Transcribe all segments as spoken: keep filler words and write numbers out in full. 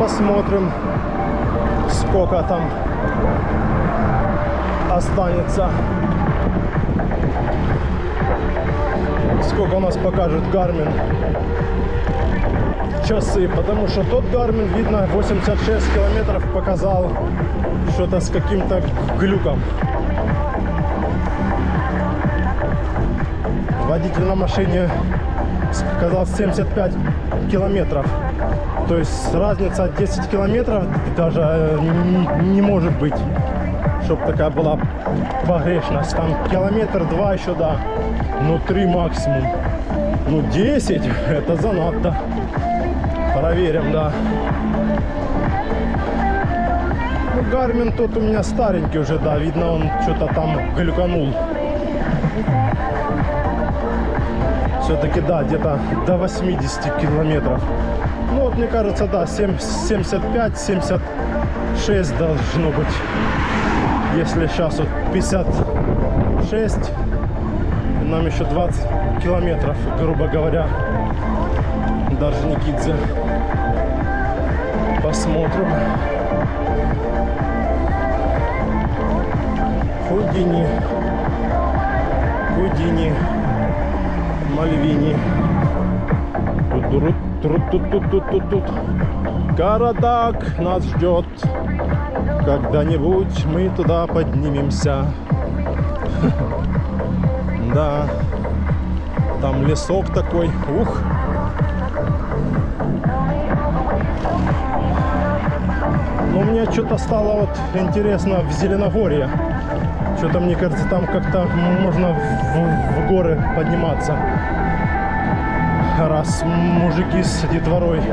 посмотрим, сколько там останется. Сколько у нас покажет Garmin часы, потому что тот Garmin, видно, восемьдесят шесть километров показал что-то с каким-то глюком. Водитель на машине сказал семьдесят пять километров. То есть разница десять километров даже не, не может быть, чтобы такая была погрешность. Там километр-два еще, да, ну три максимум. Ну десять это занадто. Проверим, да. Ну, Garmin тот у меня старенький уже, да, видно, он что-то там глюканул. Все-таки, да, где-то до восьмидесяти километров. Ну вот, мне кажется, да, семьдесят пять — семьдесят шесть должно быть. Если сейчас вот пятьдесят шесть, нам еще двадцать километров, грубо говоря, даже Никидзе. Посмотрим. Худини, Худини, Мальвини. Тут-тут-тут-тут-тут-тут. Карадак нас ждет. Когда-нибудь мы туда поднимемся. Да. Там лесок такой. Ух. Но мне что-то стало вот интересно в Зеленогорье. Что-то, мне кажется, там как-то можно в, в горы подниматься. Раз мужики с детворой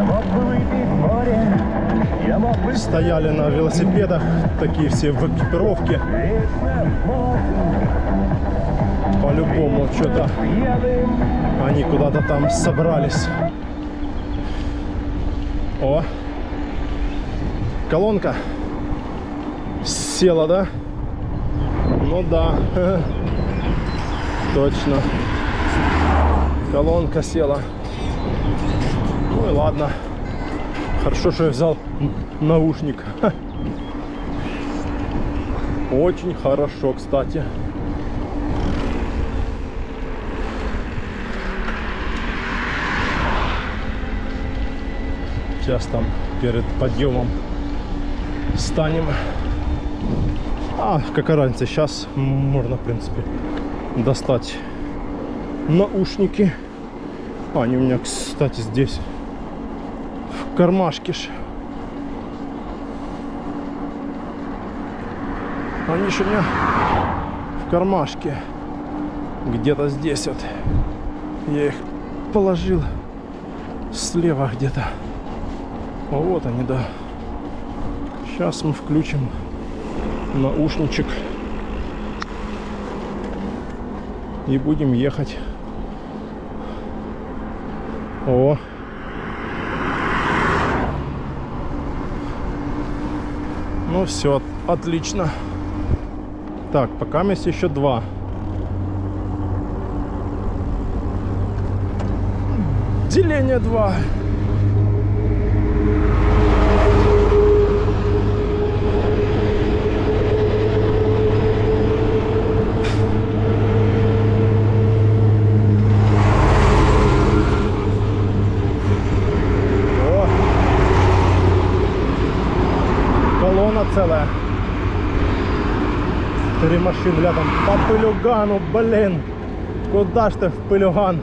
стояли на велосипедах, такие все в экипировке. По-любому что-то они куда-то там собрались. О! Колонка села, да? Ну да, точно. Колонка села. Ну и ладно. Хорошо, что я взял наушник. Очень хорошо, кстати. Сейчас там перед подъемом станем. А, какая разница, сейчас можно, в принципе, достать наушники. А, они у меня, кстати, здесь в кармашке ж. Они же у меня в кармашке. Где-то здесь вот. Я их положил слева где-то. Вот они, да. Сейчас мы включим наушничек и будем ехать. О! Ну все, отлично. Так, пока есть еще два. Деление два. Целая. Три машины рядом. По пылюгану, блин. Куда ж ты в пылюган?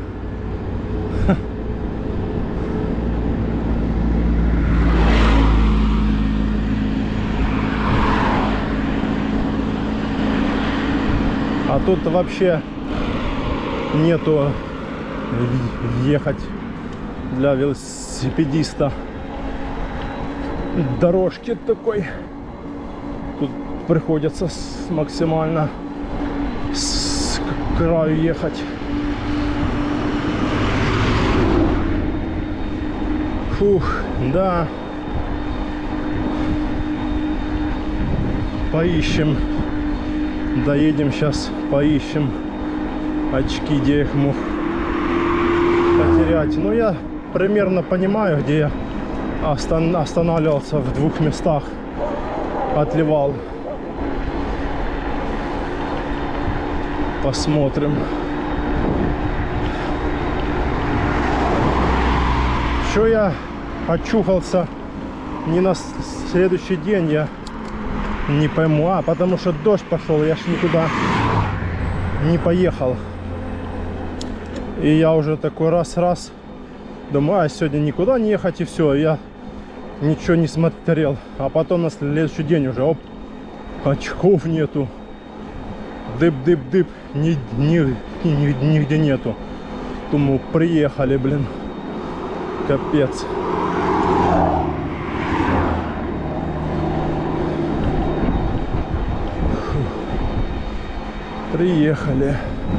А тут вообще нету ехать для велосипедиста дорожки такой. Тут приходится с, максимально с краю ехать. Фух, да. Поищем. Доедем сейчас, поищем очки, где их мог потерять. Ну, я примерно понимаю, где я остан останавливался в двух местах, отливал. Посмотрим. Что я очухался не на следующий день, я не пойму. А, потому что дождь пошел, я ж никуда не поехал. И я уже такой раз-раз думаю, а сегодня никуда не ехать, и все. Я ничего не смотрел. А потом на следующий день уже, оп, очков нету. Дып-дып-дып, ни, ни, ни, нигде нету. Думаю, приехали, блин. Капец. Фу. Приехали.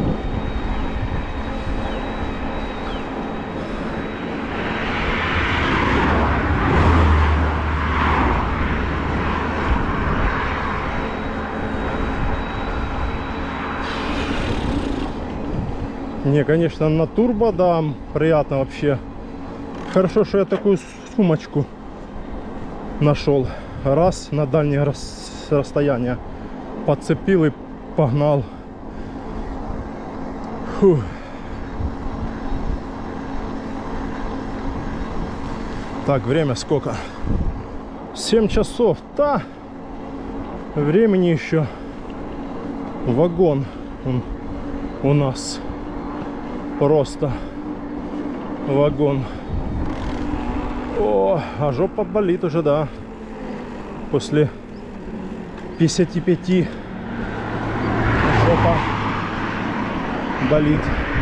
Не, конечно, на турбо, да, приятно вообще. Хорошо, что я такую сумочку нашел. Раз на дальнее рас расстояние подцепил и погнал. Фу. Так, время сколько? семь часов. Да, времени еще. Вагон он у нас. Просто вагон. О, а жопа болит уже, да. После пятидесяти пяти жопа болит.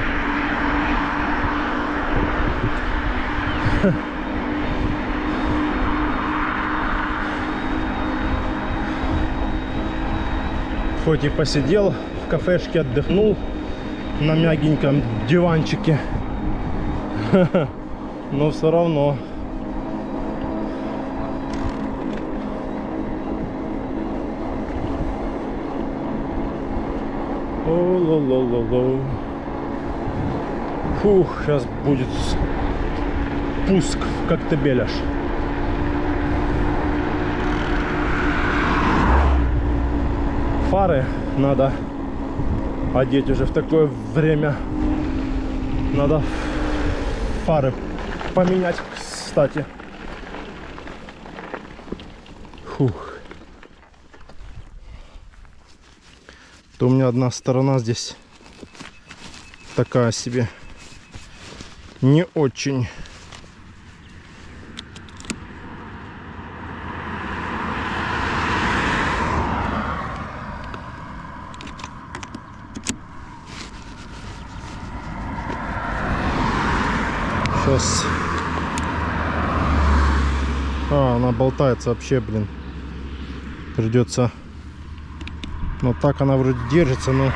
Хоть и посидел в кафешке, отдохнул на мягеньком диванчике, но все равно. О-ла-ла-ла-ла. Фух, сейчас будет пуск в Коктебель аж. Фары надо одеть уже в такое время. Надо фары поменять, кстати. Фух. То у меня одна сторона здесь такая себе, не очень. Сейчас. А, она болтается вообще, блин. Придется. Но так она вроде держится, но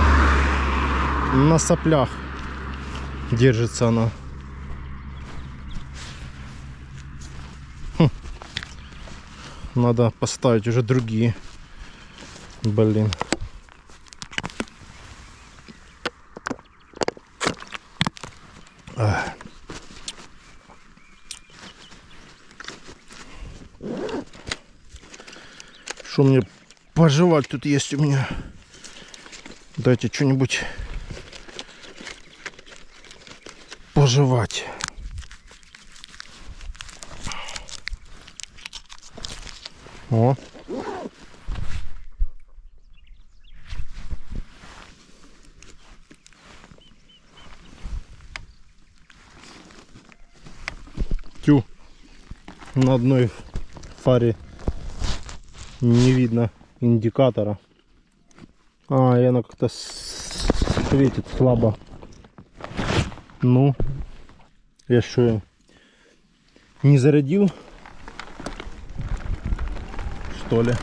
на соплях держится она. Хм. Надо поставить уже другие. Блин. Ах. Что мне пожевать тут есть у меня? Дайте что-нибудь пожевать. О. Тю. На одной фаре не видно индикатора. А, и она как-то светит слабо. Ну, я что, не зарядил, что ли?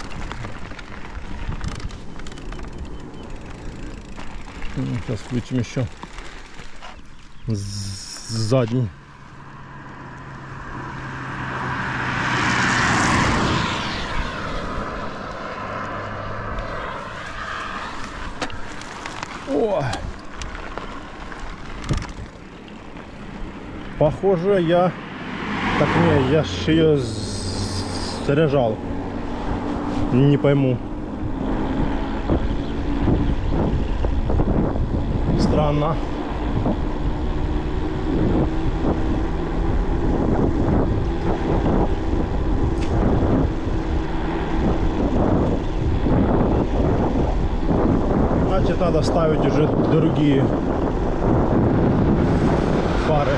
Сейчас включим еще задний. О! Похоже, я Так не, я ж ее заряжал. Не пойму. Странно. Значит, надо ставить уже другие фары.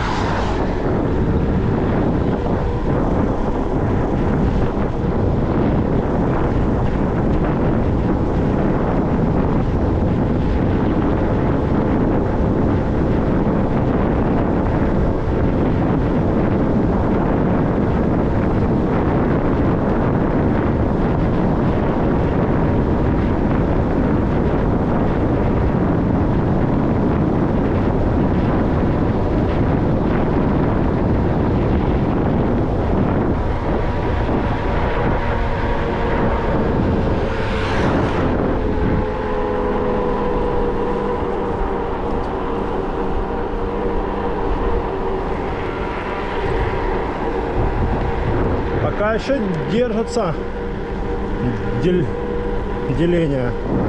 Пока еще держится дель... деление.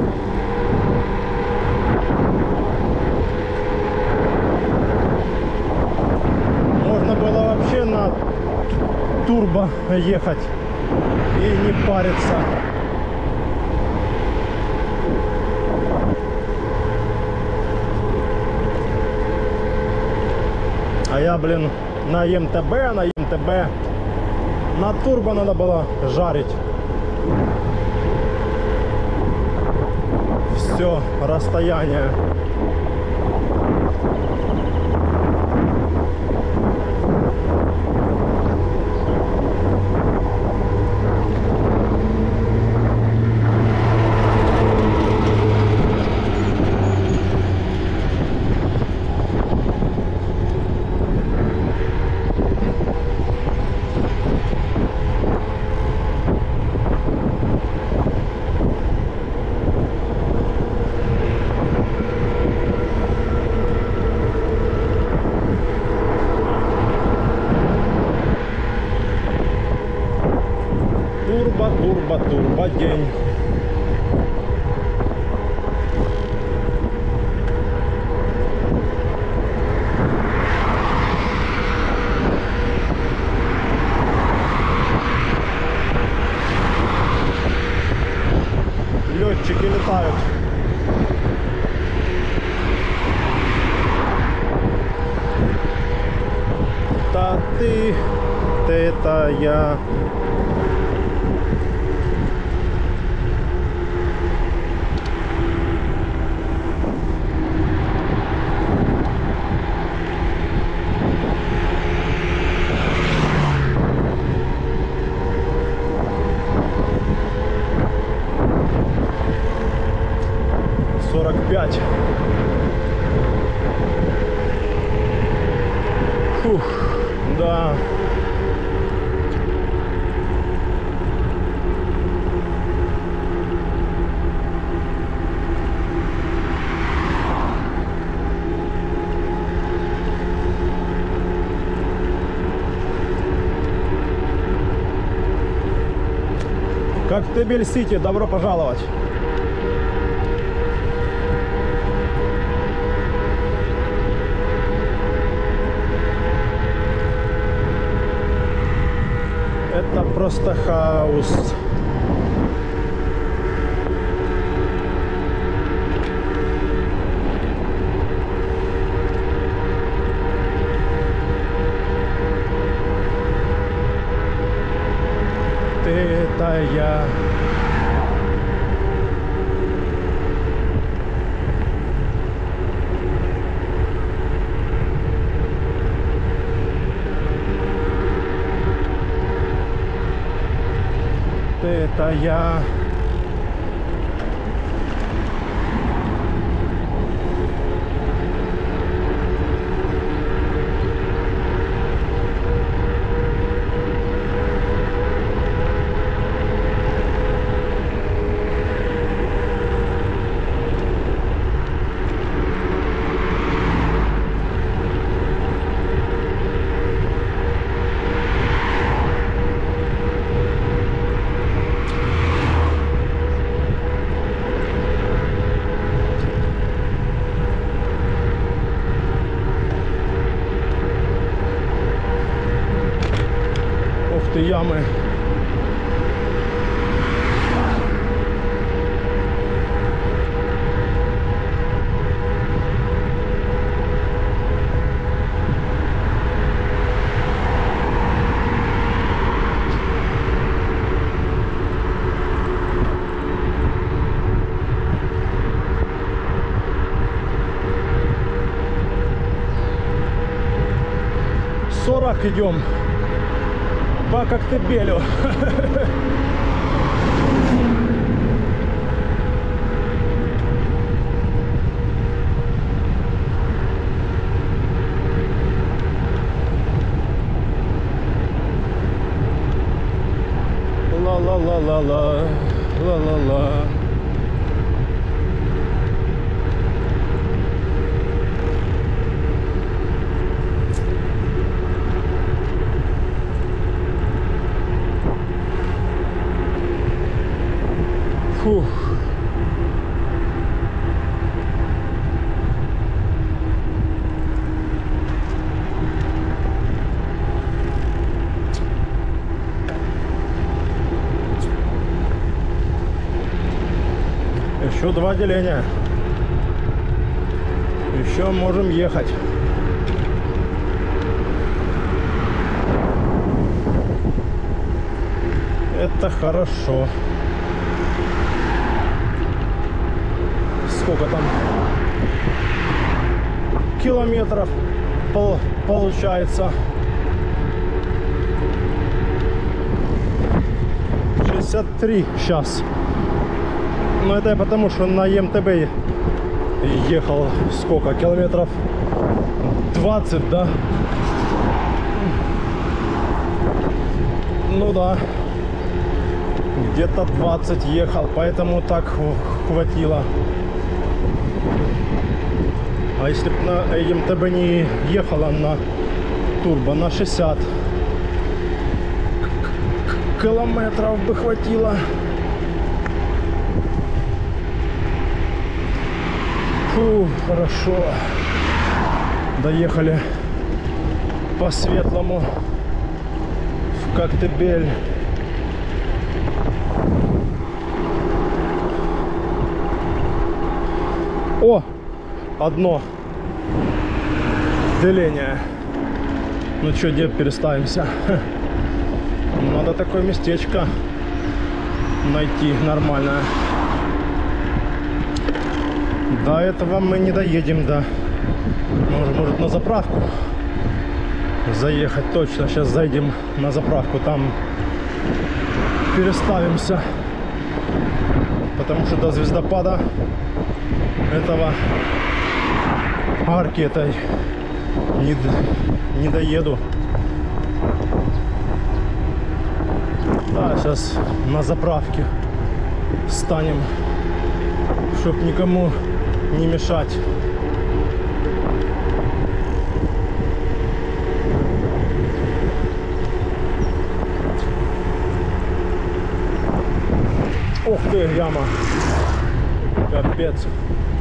Можно было вообще на турбо ехать и не париться. А я, блин, на эм тэ бэ, на эм тэ бэ. На турбо надо было жарить. Все расстояние. Турбо, турбо, турбо день. Летчики летают. Да ты, ты это я. сорок пять. Фух, да. Коктебель-Сити, добро пожаловать. Это просто хаос. Ты это я. Это я. ты, ямы. сорок идем по Коктебелю. Ла-ла-ла-ла-ла, ла-ла-ла. Фух. Еще два деления. Еще можем ехать. Это хорошо. Сколько там километров пол, получается? шестьдесят три сейчас. Но это потому, что на эм тэ бэ ехал сколько? Километров двадцать, да? Ну да. Где-то двадцать ехал, поэтому так хватило. А если бы на эм тэ бэ не ехала на турбо, на шестьдесят километров бы хватило. Фу, хорошо. Доехали по светлому в Коктебель. О, одно деление. Ну что, где переставимся? Надо такое местечко найти нормальное. До этого мы не доедем, да. Может, может на заправку заехать точно. Сейчас зайдем на заправку, там переставимся. Потому что до звездопада этого арки этой не, не доеду. Да, сейчас на заправке встанем, чтоб никому не мешать. Ух ты, яма. Капец.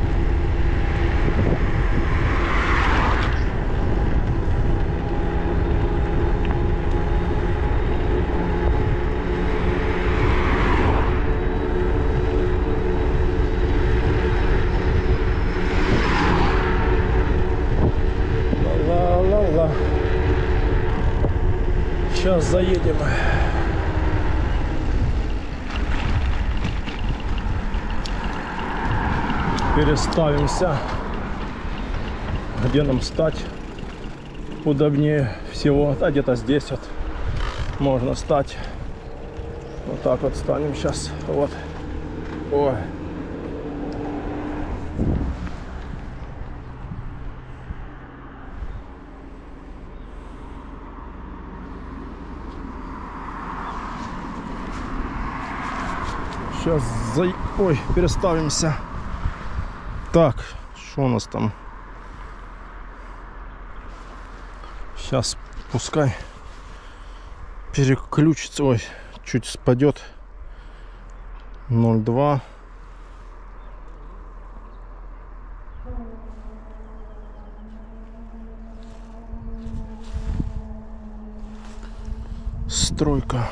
Ла-ла-ла-ла. Сейчас заедем. Переставимся, где нам стать удобнее всего. А где-то здесь вот можно стать. Вот так вот станем сейчас. Вот. Ой. Сейчас за... Ой, переставимся. Так, что у нас там? Сейчас пускай переключится. Ой, чуть спадет. ноль два. стройка.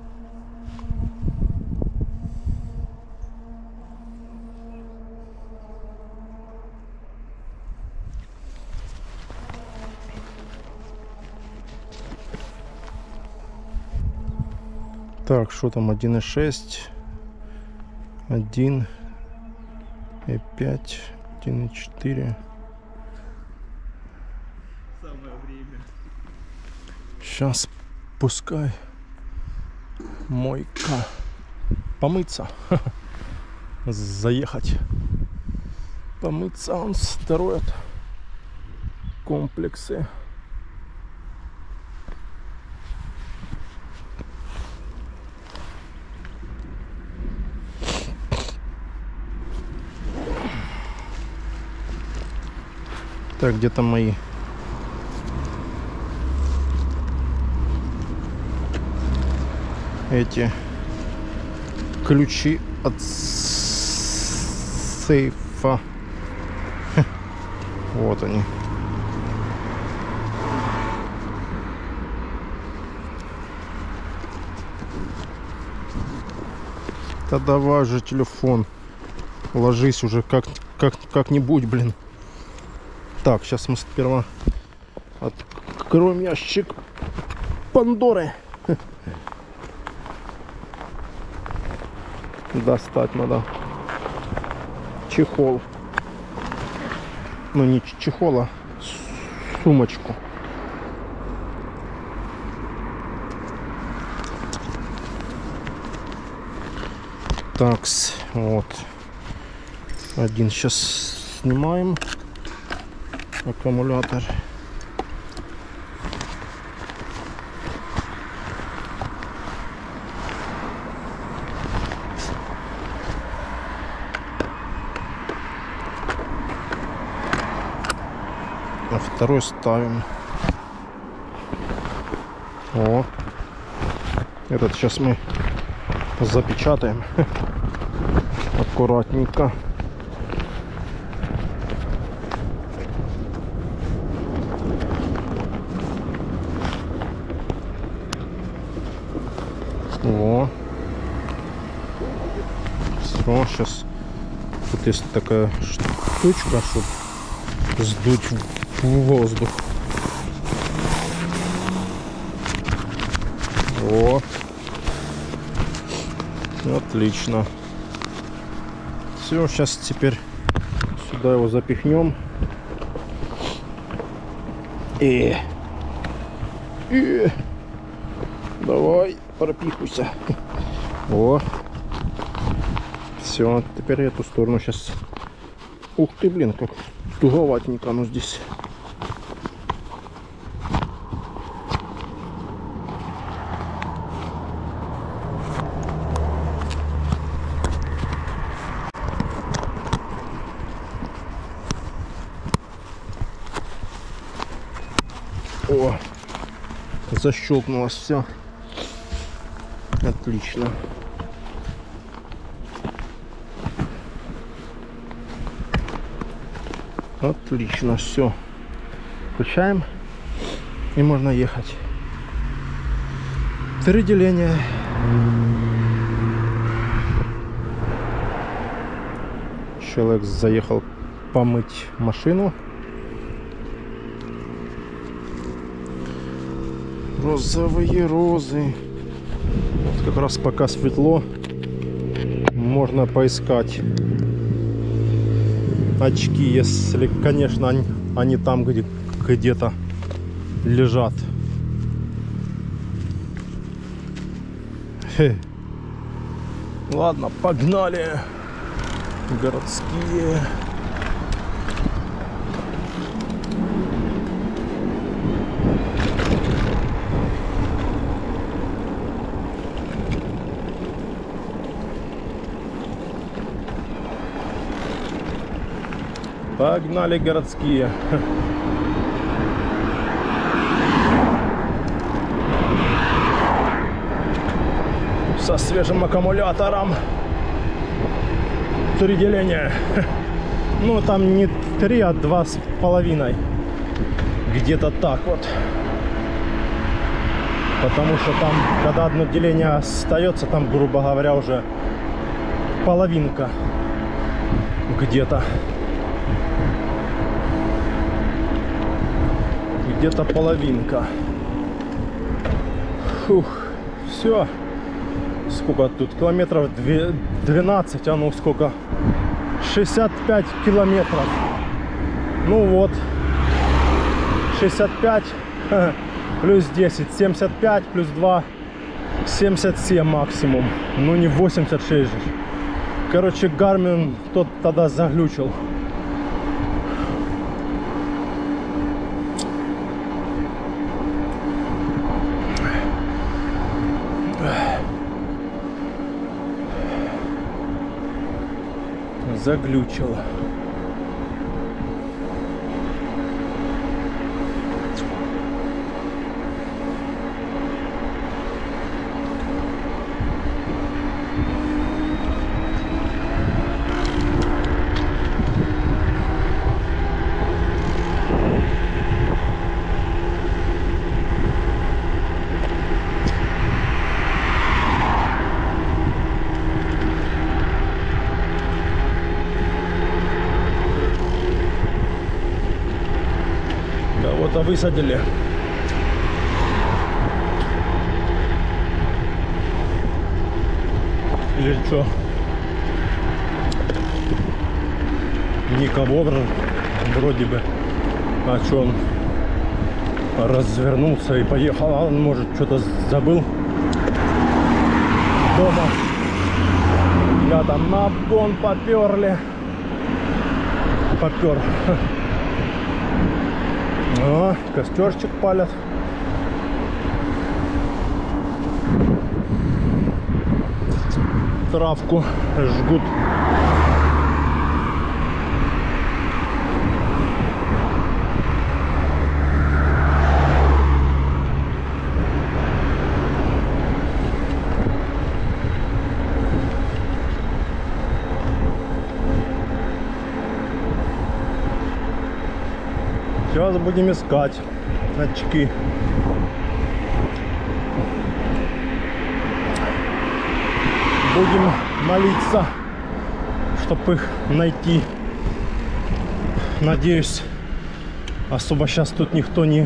Так, что там? один и шесть, один и пять, один и четыре. Самое время. Сейчас пускай мойка. Помыться. Заехать. Помыться. Он строит комплексы. Так, где там мои? Эти ключи от сейфа. Вот они. Да давай же телефон. Ложись уже как, как, как-нибудь, блин. Так, сейчас мы сперва откроем ящик Пандоры. Достать надо чехол. Ну не чехол, а сумочку. Такс, вот. Один сейчас снимаем. Аккумулятор. А второй ставим. О, этот сейчас мы запечатаем аккуратненько. О, все, сейчас тут есть такая штучка, чтобы сдуть в воздух. О, отлично. Все, сейчас теперь сюда его запихнем. И, и давай, пропихуйся. О, все, теперь эту сторону сейчас. Ух ты, блин, как туговатенько оно здесь. О, защелкнулось все. Отлично. Отлично, все. Включаем. И можно ехать. Три деления. Человек заехал помыть машину. Розовые розы. Вот как раз пока светло, можно поискать очки, если, конечно, они, они там где, где-то лежат. Хе. Ладно, погнали. Городские. Погнали городские. Со свежим аккумулятором. Три деления. Ну там не три, а два с половиной. Где-то так вот. Потому что там, когда одно деление остается, там, грубо говоря, уже половинка где-то. Где-то половинка. Фух, все. Сколько тут? Километров двенадцать, а ну сколько? шестьдесят пять километров. Ну вот. шестьдесят пять плюс десять. семьдесят пять плюс два. семьдесят семь максимум. Ну не восемьдесят шесть же. Короче, Garmin тот тогда заглючил. Заглючило. Кого-то высадили. Или что? Никого вроде бы. А что он развернулся и поехал? А он, может, что-то забыл дома. Я там на обгон поперли. Попер. О, костерчик палят. Травку жгут. Сейчас будем искать очки. Будем молиться, чтобы их найти. Надеюсь, особо сейчас тут никто не,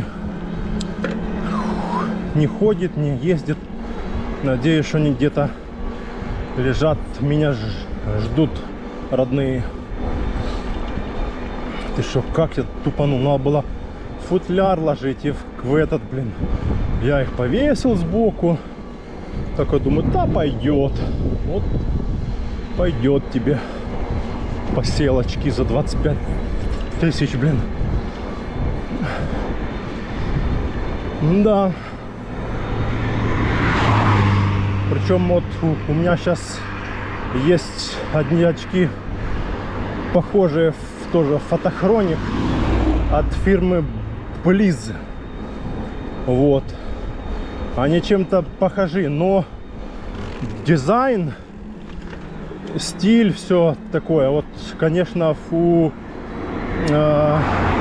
не ходит, не ездит. Надеюсь, что они где-то лежат, меня ждут родные. Ты что, как я тупанул? Надо было футляр ложить и в, в этот, блин. Я их повесил сбоку. Такой думаю, да пойдет. Вот пойдет тебе поселочки за двадцать пять тысяч, блин. Да. Причем вот у, у меня сейчас есть одни очки, похожие в тоже фотохроник от фирмы Bliz. Вот. Они чем-то похожи, но дизайн, стиль, все такое. Вот, конечно, у э,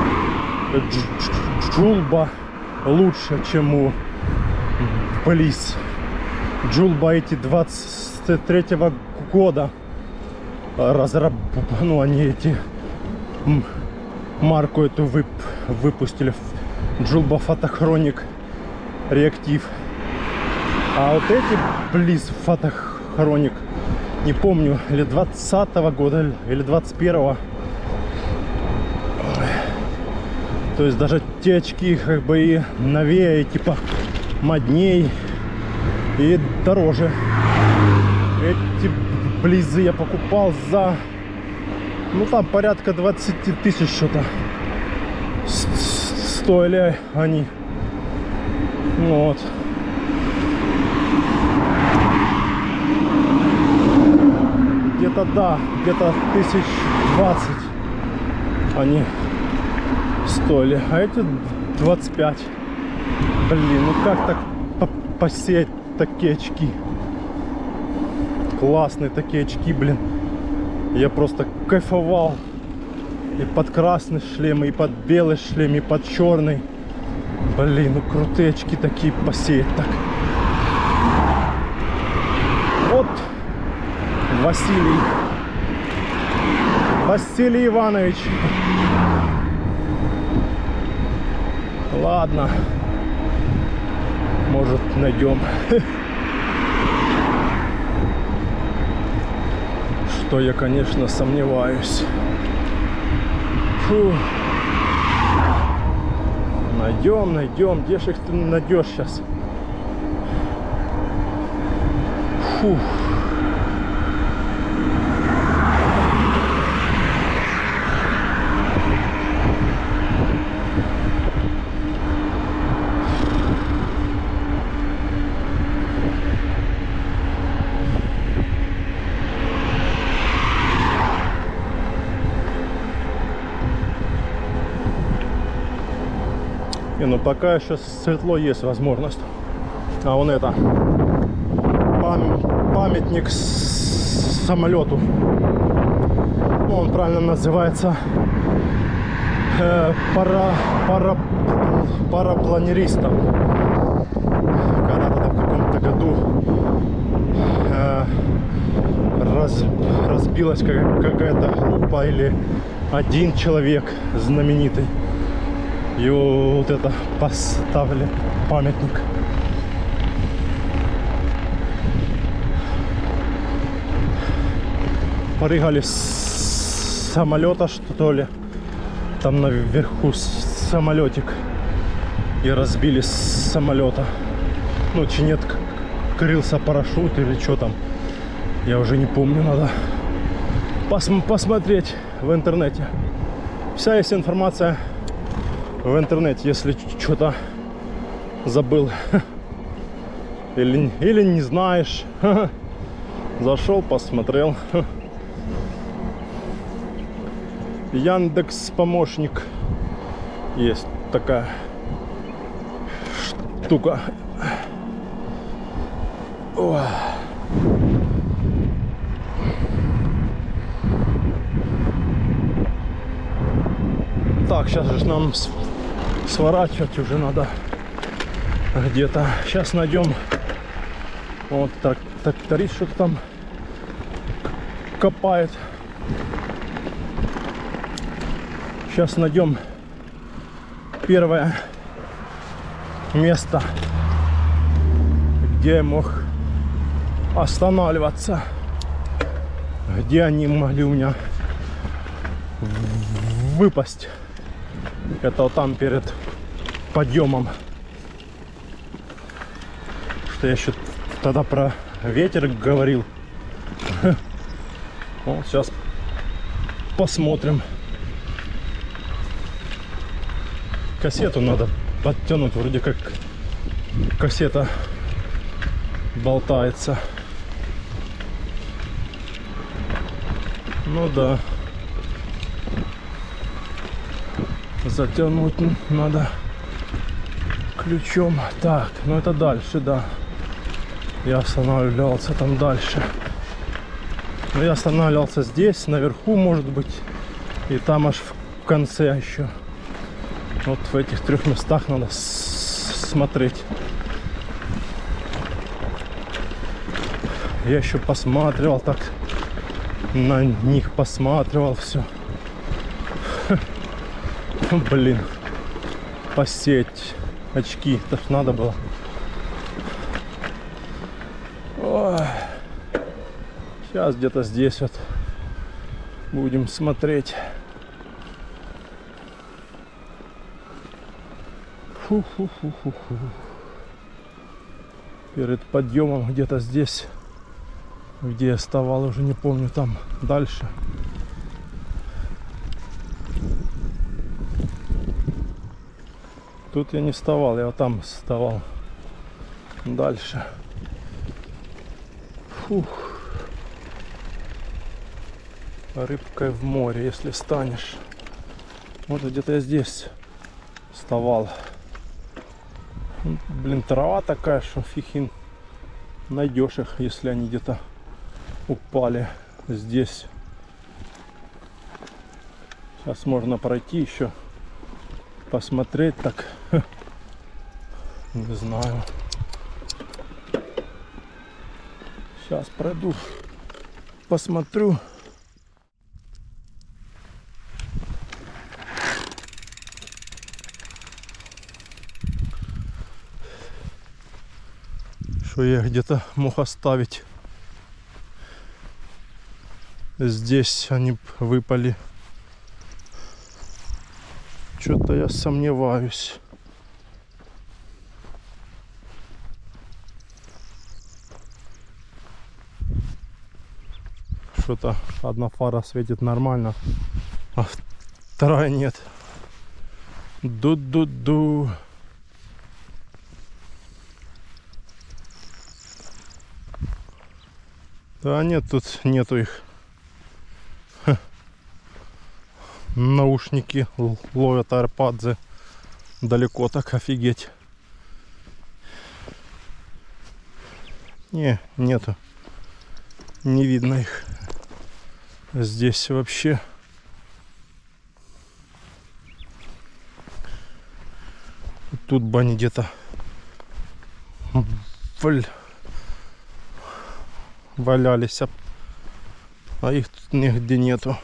Julba лучше, чем у Bliz. Julba эти двадцать третьего года разработаны, ну, они эти марку эту вып выпустили. Julba Photochronik реактив. А вот эти Bliz Photochronik, не помню, или двадцатого года, или двадцать первого. То есть даже те очки как бы и новее, и типа модней и дороже. Эти Bliz я покупал за, ну там порядка двадцать тысяч что-то стоили они. Вот. Где-то, да, где-то тысяч двадцать они стоили. А эти двадцать пять. Блин, ну как так посеять такие очки? Классные такие очки, блин. Я просто кайфовал. И под красный шлем, и под белый шлем, и под черный. Блин, ну крутые очки такие посеять так. Вот Василий. Василий Иванович. Ладно. Может, найдем. Что я, конечно, сомневаюсь. Фу. Найдем, найдем. Где же их ты найдешь сейчас? Фу. Не, ну пока еще светло, есть возможность. А вон это пам памятник самолету. Ну, он правильно называется э, пара, пара, парапланеристом. Когда-то в каком-то году э, раз, разбилась какая-то группа или один человек знаменитый. И вот это поставили памятник. Прыгали с самолета, что ли, там наверху самолетик, и разбили с самолета. Ну, чи нет, крылся парашют или что там, я уже не помню, надо пос посмотреть в интернете. Вся есть информация в интернете, если что-то забыл или, или не знаешь. Зашел, посмотрел. Яндекс помощник есть такая штука. О. Так, сейчас же нам сворачивать уже надо где-то. Сейчас найдем. Вот так, тракторист что-то там копает. Сейчас найдем первое место, где я мог останавливаться, где они могли у меня выпасть. Это вот там перед подъемом. Что я еще тогда про ветер говорил. Вот сейчас посмотрим. Кассету надо подтянуть, вроде как кассета болтается. Ну да. Затянуть надо ключом. Так, ну это дальше, да. Я останавливался там дальше. Но я останавливался здесь, наверху, может быть. И там аж в конце еще. Вот в этих трех местах надо смотреть. Я еще посматривал так. На них посматривал все. Блин. Посеть очки. Это ж надо было. Ой. Сейчас где-то здесь вот будем смотреть. Фу-фу-фу-фу-фу. Перед подъемом где-то здесь, где я вставал, уже не помню, там дальше. Тут я не вставал, я вот там вставал. Дальше. Фух. Рыбкой в море, если станешь. Вот где-то я здесь вставал. Блин, трава такая, что фиг найдешь их, если они где-то упали здесь. Сейчас можно пройти еще, посмотреть так. Не знаю. Сейчас пройду, посмотрю. Что я где-то мог оставить. Здесь они выпали. Что-то я сомневаюсь. Что-то одна фара светит нормально, а вторая нет. Ду-ду-ду. Да нет, тут нету их. Ха. Наушники ловят AirPods далеко, так офигеть. Не, нету. Не видно их. Здесь вообще тут бы они где-то валялись, а их тут нигде нету.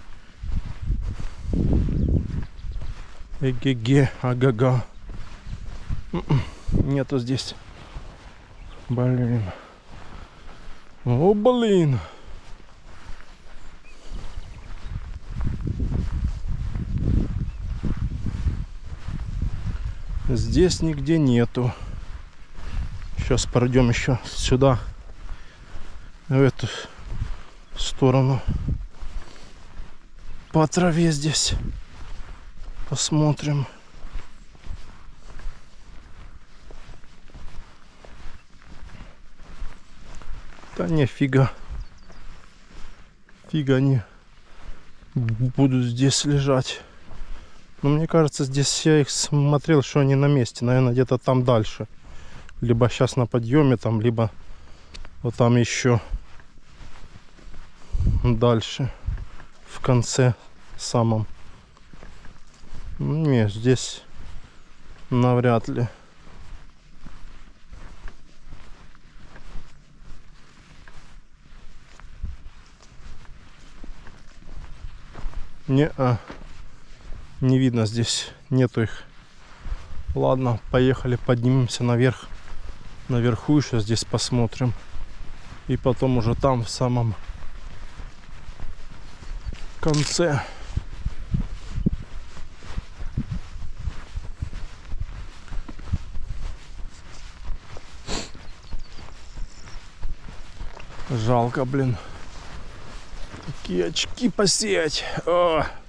Эге-ге, ага-га. Нету здесь. Блин. О, блин. Здесь нигде нету. Сейчас пройдем еще сюда, в эту сторону. По траве здесь посмотрим. Да не, фига. Фига они будут здесь лежать. Но мне кажется, здесь я их смотрел, что они на месте. Наверное, где-то там дальше. Либо сейчас на подъеме, там, либо вот там еще дальше. В конце самом. Не, здесь навряд ли. Не-а. Не видно здесь, нету их. Ладно, поехали, поднимемся наверх. Наверху еще здесь посмотрим. И потом уже там, в самом конце. Жалко, блин. Такие очки посеять. О!